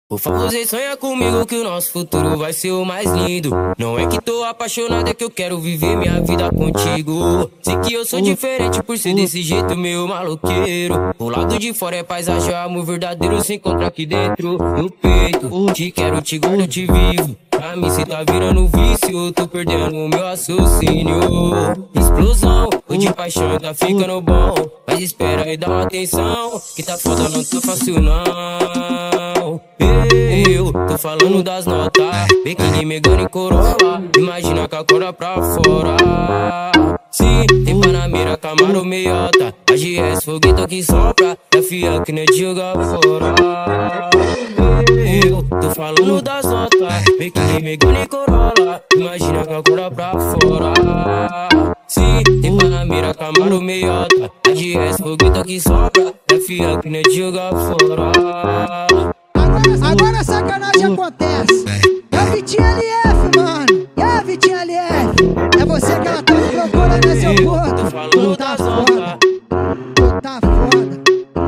Por favor, cê sonha comigo que o nosso futuro vai ser o mais lindo. Não é que tô apaixonado, é que eu quero viver minha vida contigo. Sei que eu sou diferente por ser desse jeito meio maloqueiro. O lado de fora é paisagem, o amor verdadeiro se encontra aqui dentro do peito. Te quero, te guardo, te vivo. Pra mim cê tá virando vício, tô perdendo o meu raciocínio. Explosão, o de paixão tá ficando bom. Mas espera e dá uma atenção, que tá foda, não tô fácil não. Eu tô falando das notas, biquíni, Megane e Corolla. Imagina com a cora pra fora. Sim, tem Panamera, Camaro, meiota. A GS, foguete que sopra, é fia que nem de jogar fora. Eu tô falando das notas, biquíni, Megane e Corolla. Imagina com a cora pra fora. Sim, tem Panamera, Camaro, meiota. A GS, foguete que sopra, é fia que nem de jogar fora. Agora a sacanagem acontece. É o Vitinho LF, mano. É o Vitinho LF. É você que ela tá procurando, né, seu gordo? Tu tá foda. Tu tá foda.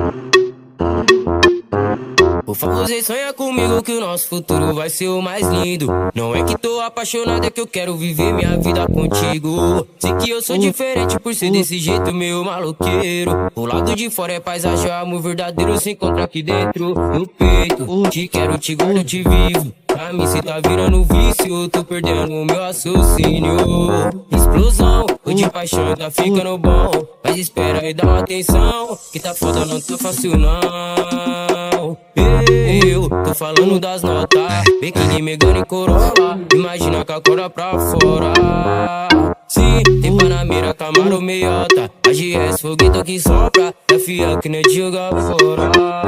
Por favor, cê sonha comigo que o nosso futuro vai ser o mais lindo. Não é que tô apaixonado, é que eu quero viver minha vida contigo. Sei que eu sou diferente por ser desse jeito meio maloqueiro. O lado de fora é paisagem, o amor verdadeiro se encontra aqui dentro do peito. Te quero, te guardo, te vivo. Pra mim cê tá virando vício, tô perdendo o meu raciocínio. Explosão, o de paixão tá ficando bom. Mas espera e dá uma atenção, que tá foda, não tô fácil não. Eu tô falando das notas, biquíni, Megane e Corolla. Imagina com a cora pra fora. Sim, tem Panamera, Camaro, meiota. A GS, foguete que sopra, é fia que nem de jogar fora.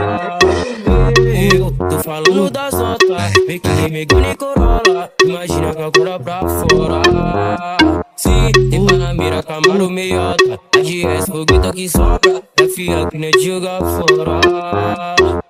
Eu tô falando das notas, biquíni, Megane e Corolla. Imagina com a cora pra fora. Sim, tem Panamera, Camaro, meiota. A GS, foguete que sopra, é fia que nem de jogar fora.